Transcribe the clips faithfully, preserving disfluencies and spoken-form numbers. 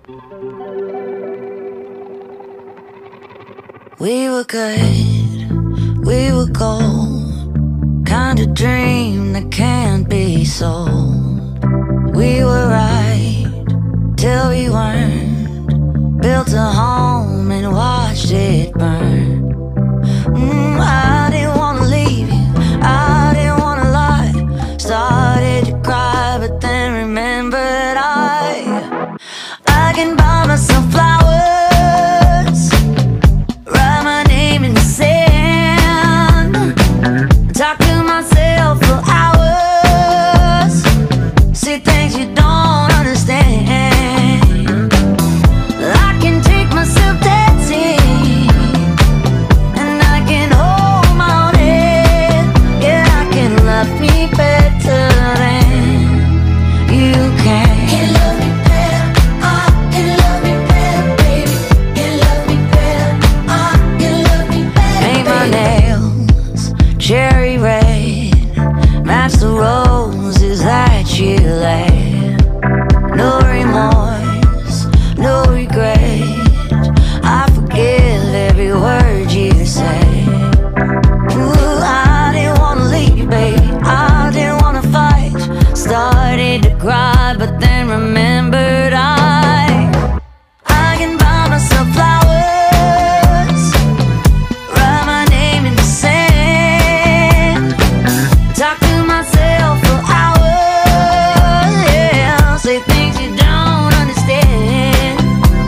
We were good, we were gold, kind of dream that can't be sold. We were right till we weren't, built a home and watched it burn. mm, I didn't wanna leave you, I didn't wanna lie. Started to cry but then remembered I I can buy myself flowers, talk to myself for hours, see things you don't understand. I can take myself dancing, and I can hold my own head. Yeah, I can love me better than you can. Can love me better, I can love me better, baby. Can love me better, I can love me better. Paint my nails cherry red, match the roses that you laid. No remorse, no regret, I forgive every word you say. Ooh, I didn't wanna leave, babe, I didn't wanna fight. Started to cry but then remembered I I can buy myself flowers, write my name in the sand, talk to myself for hours, yeah, say things you don't understand.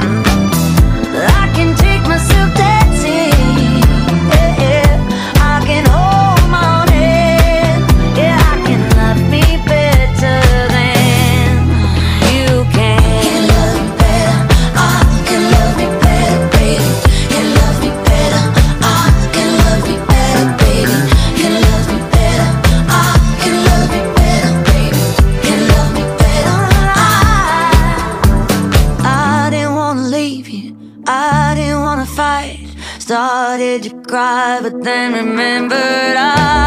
I can take myself dancing, yeah, yeah. I can hold my own head, yeah, I can love me better than you can. Can love me better, I can love me better, baby. Can love me better, I can love me better, baby. Can love me better, I can love me better, baby. Can love me better, I I didn't wanna leave you, I didn't wanna fight. Started to cry but then remembered I